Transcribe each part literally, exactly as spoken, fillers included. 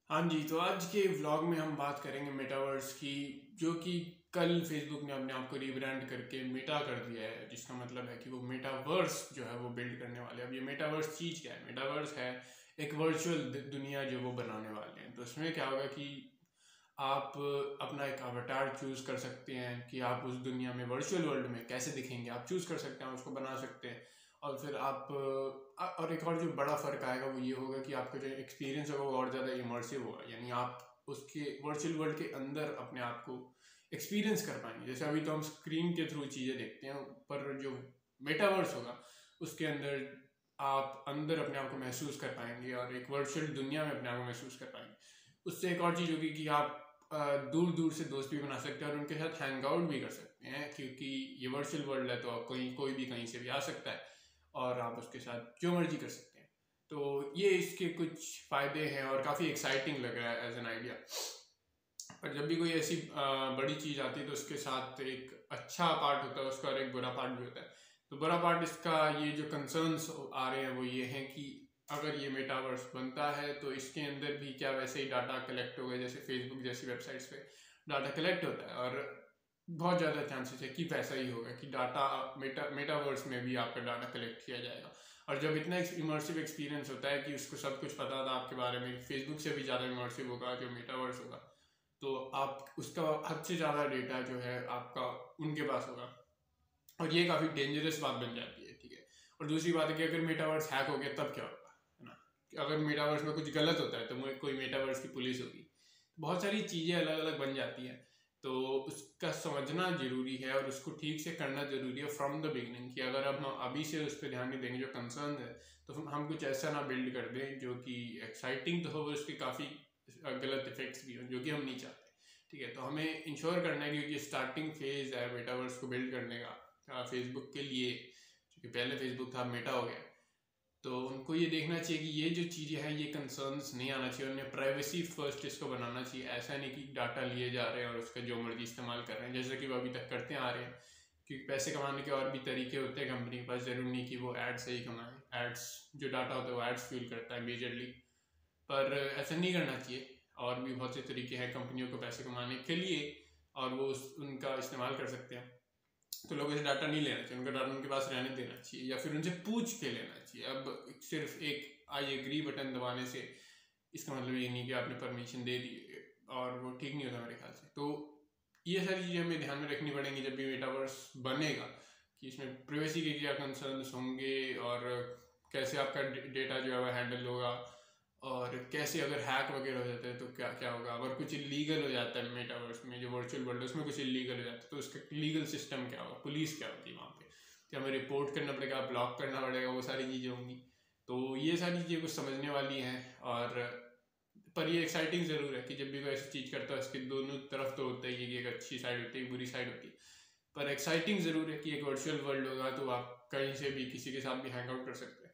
हाँ जी, तो आज के व्लॉग में हम बात करेंगे मेटावर्स की, जो कि कल फेसबुक ने अपने आप को रीब्रांड करके मेटा कर दिया है, जिसका मतलब है कि वो मेटावर्स जो है वो बिल्ड करने वाले हैं। अब ये मेटावर्स चीज़ क्या है? मेटावर्स है एक वर्चुअल दुनिया जो वो बनाने वाले हैं। तो इसमें क्या होगा कि आप अपना एक अवतार चूज़ कर सकते हैं कि आप उस दुनिया में वर्चुअल वर्ल्ड में कैसे दिखेंगे, आप चूज़ कर सकते हैं, उसको बना सकते हैं। और फिर आप और एक और जो बड़ा फ़र्क आएगा वो ये होगा कि आपका जो एक्सपीरियंस होगा वो और ज़्यादा इमर्सिव होगा, यानी आप उसके वर्चुअल वर्ल्ड के अंदर अपने आप को एक्सपीरियंस कर पाएंगे। जैसे अभी तो हम स्क्रीन के थ्रू चीज़ें देखते हैं, पर जो मेटावर्स होगा उसके अंदर आप अंदर अपने आप को महसूस कर पाएंगे और एक वर्चुअल दुनिया में अपने आप को महसूस कर पाएंगे। उससे एक और चीज़ होगी कि आप दूर दूर से दोस्त भी बना सकते हैं और उनके साथ हैंग आउट भी कर सकते हैं, क्योंकि ये वर्चुअल वर्ल्ड है तो आप कहीं कोई भी कहीं से भी आ सकता है और आप उसके साथ जो मर्जी कर सकते हैं। तो ये इसके कुछ फ़ायदे हैं और काफ़ी एक्साइटिंग लग रहा है एज एन आइडिया। पर जब भी कोई ऐसी बड़ी चीज़ आती है तो उसके साथ एक अच्छा पार्ट होता है उसका और एक बुरा पार्ट भी होता है। तो बुरा पार्ट इसका ये जो कंसर्न्स आ रहे हैं वो ये हैं कि अगर ये मेटावर्स बनता है तो इसके अंदर भी क्या वैसे ही डाटा कलेक्ट होगा जैसे फेसबुक जैसी वेबसाइट्स पे डाटा कलेक्ट होता है, और बहुत ज़्यादा चांसेस है कि वैसा ही होगा कि डाटा मेटा मेटावर्स में भी आपका डाटा कलेक्ट किया जाएगा। और जब इतना इमर्सिव एक्सपीरियंस होता है कि उसको सब कुछ पता था आपके बारे में, फेसबुक से भी ज़्यादा इमर्सिव होगा जो मेटावर्स होगा, तो आप उसका हद से ज़्यादा डेटा जो है आपका उनके पास होगा और ये काफ़ी डेंजरस बात बन जाती है। ठीक है, और दूसरी बात है कि अगर मेटावर्स हैक हो गया तब क्या होगा, है ना? कि अगर मेटावर्स में कुछ गलत होता है तो कोई मेटावर्स की पुलिस होगी, बहुत सारी चीज़ें अलग अलग बन जाती हैं। तो उसका समझना ज़रूरी है और उसको ठीक से करना ज़रूरी है फ्रॉम द बिगनिंग, कि अगर हम अभी से उस पर ध्यान नहीं देंगे जो कंसर्न है तो हम कुछ ऐसा ना बिल्ड कर दें जो कि एक्साइटिंग तो हो, उसके काफ़ी गलत इफेक्ट्स भी हों जो कि हम नहीं चाहते। ठीक है, तो हमें इंश्योर करना है, क्योंकि स्टार्टिंग फेज है मेटावर्स को बिल्ड करने का फेसबुक के लिए, क्योंकि पहले फेसबुक था मेटा हो गया, तो उनको ये देखना चाहिए कि ये जो चीज़ें हैं ये कंसर्न्स नहीं आना चाहिए, उन्हें प्राइवेसी फर्स्ट इसको बनाना चाहिए। ऐसा नहीं कि डाटा लिए जा रहे हैं और उसका जो मर्जी इस्तेमाल कर रहे हैं जैसे कि वो अभी तक करते आ रहे हैं, क्योंकि पैसे कमाने के और भी तरीके होते हैं कंपनी के पास, ज़रूरी नहीं कि वो एड्स से ही कमाएं। एड्स जो डाटा होता है वो एड्स फ्यूल करता है मेजरली, पर ऐसा नहीं करना चाहिए। और भी बहुत से तरीके हैं कंपनियों को पैसे कमाने के लिए और वो उनका इस्तेमाल कर सकते हैं। तो लोगों से डाटा नहीं लेना चाहिए, उनका डाटा उनके पास रहने देना चाहिए या फिर उनसे पूछ के लेना चाहिए। अब सिर्फ एक आई एग्री बटन दबाने से इसका मतलब ये नहीं कि आपने परमिशन दे दी, और वो ठीक नहीं होता मेरे ख्याल से। तो ये सारी चीज़ें हमें ध्यान में रखनी पड़ेंगी जब भी मेटावर्स बनेगा, कि इसमें प्राइवेसी के क्या कंसर्न्स होंगे और कैसे आपका डेटा जो है वो हैंडल होगा, और कैसे अगर हैक वगैरह हो जाता है तो क्या क्या होगा। अगर कुछ इलीगल हो जाता है मेटावर्स में, जो वर्चुअल वर्ल्ड है उसमें कुछ इलीगल हो जाता है तो उसका लीगल सिस्टम क्या होगा, पुलिस क्या होती है वहाँ पे, क्या हमें रिपोर्ट करना पड़ेगा, ब्लॉक करना पड़ेगा, वो सारी चीज़ें होंगी। तो ये सारी चीज़ें कुछ समझने वाली हैं। और पर ये एक्साइटिंग ज़रूर है कि जब भी कोई ऐसी चीज़ करता है उसके दोनों तरफ तो होता ही है कि एक अच्छी साइड होती है एक बुरी साइड होती है, पर एक्साइटिंग ज़रूर है कि एक वर्चुअल वर्ल्ड होगा तो आप कहीं से भी किसी के साथ भी हैंग आउट कर सकते हैं।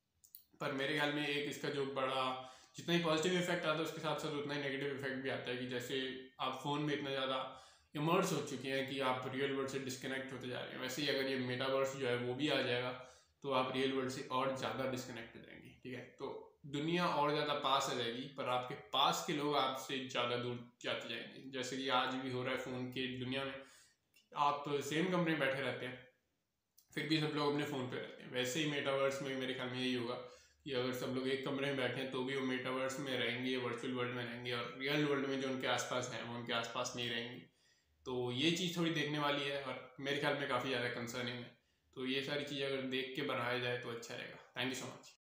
पर मेरे ख्याल में एक इसका जो बड़ा, जितना ही पॉजिटिव इफेक्ट आता है उसके साथ साथ उतना ही नेगेटिव इफेक्ट भी आता है, कि जैसे आप फ़ोन में इतना ज़्यादा इमर्स हो चुके हैं कि आप रियल वर्ल्ड से डिस्कनेक्ट होते जा रहे हैं, वैसे ही अगर ये मेटावर्स जो है वो भी आ जाएगा तो आप रियल वर्ल्ड से और ज़्यादा डिस्कनेक्ट हो जाएंगे। ठीक है, तो दुनिया और ज़्यादा पास आ जाएगी पर आपके पास के लोग आपसे ज़्यादा दूर जाते जाएंगे, जैसे कि आज भी हो रहा है फ़ोन की दुनिया में। आप सेम कमरे में बैठे रहते हैं फिर भी सब लोग अपने फ़ोन पे रहते हैं, वैसे ही मेटावर्स में मेरे ख्याल में यही होगा कि अगर सब लोग एक कमरे में बैठे हैं तो भी वो मेटावर्स में रहेंगे, वर्चुअल वर्ल्ड में रहेंगे, और रियल वर्ल्ड में जो उनके आसपास हैं वो उनके आसपास नहीं रहेंगे। तो ये चीज़ थोड़ी देखने वाली है और मेरे ख्याल में काफ़ी ज़्यादा कंसर्निंग है। तो ये सारी चीज़ें अगर देख के बनाया जाए तो अच्छा रहेगा। Thank you so much.